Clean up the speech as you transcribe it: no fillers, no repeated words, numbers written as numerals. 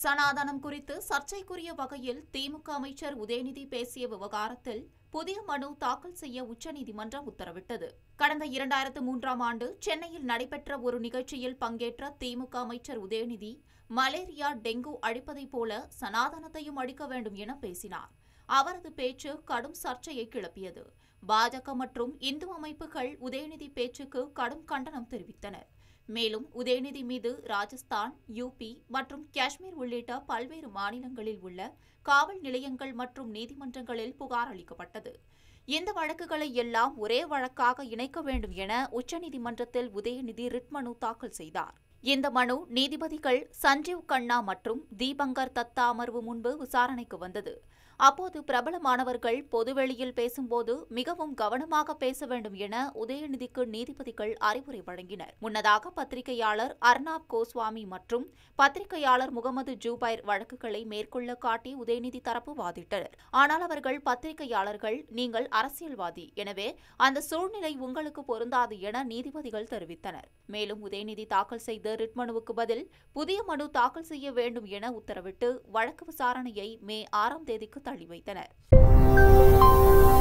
சனாதனம் குறித்து சர்ச்சைக்குரிய வகையில் திமுக அமைச்சர் உதயநிதி பேசிய விவகாரத்தில் புதிய மனு தாக்கல் செய்ய உச்சநீதிமன்றம் உத்தரவிட்டது. கடந்த 2003ஆம் ஆண்டு சென்னையில் நடைபெற்ற ஒரு நிகழ்ச்சியில் பங்கேற்ற திமுக அமைச்சர் உதயநிதி மலேரியா, டெங்கு அழிப்பதைப் போல சனாதனத்தையும் அழிக்க வேண்டும் என பேசினார். அவரது பேச்சு கடும் சர்ச்சையை கிளப்பியது. பாஜக மற்றும் இந்து அமைப்புகள் உதயநிதி பேச்சுக்கு கடும் கண்டனம் தெரிவித்தனர். மேலும் உதயநிதி மீது ராஜஸ்தான், யூபி மற்றும் காஷ்மீர் உள்ளிட்ட பல்வேறு மாநிலங்களில் உள்ள காவல் நிலையங்கள் மற்றும் நீதிமன்றங்களில் புகார் அளிக்கப்பட்டது. இந்த வழக்குகளை எல்லாம் ஒரே வழக்காக இணைக்க வேண்டும் என உச்சநீதிமன்றத்தில் உதயநிதி ரிட் மனு தாக்கல் செய்தார். இந்த மனு நீதிபதிகள் சஞ்சீவ் கண்ணா மற்றும் தீபங்கர் தத்தா அமர்வு முன்பு விசாரணைக்கு வந்தது. அப்போது பிரபலமானவர்கள் பொதுவெளியில் பேசும்போது மிகவும் கவனமாக பேச வேண்டும் என உதயநிதிக்கு நீதிபதிகள் அறிவுரை வழங்கினர். முன்னதாக பத்திரிகையாளர் அர்னாப் கோஸ்வாமி மற்றும் பத்திரிகையாளர் முகமது ஜூபைர் வழக்குகளை மேற்கொள்ள காட்டி உதயநிதி தரப்பு வாதிட்டனர். ஆனால் அவர்கள் பத்திரிகையாளர்கள், நீங்கள் அரசியல்வாதி, எனவே அந்த சூழ்நிலை உங்களுக்கு பொருந்தாது என நீதிபதிகள் தெரிவித்தனர். மேலும் உதயநிதி தாக்கல் செய்த ரிட் மனுவுக்கு பதில் புதிய மனு தாக்கல் செய்ய வேண்டும் என உத்தரவிட்டு வழக்கு விசாரணையை மே 6ஆம் தேதிக்கு தள்ளி வைத்தனர்.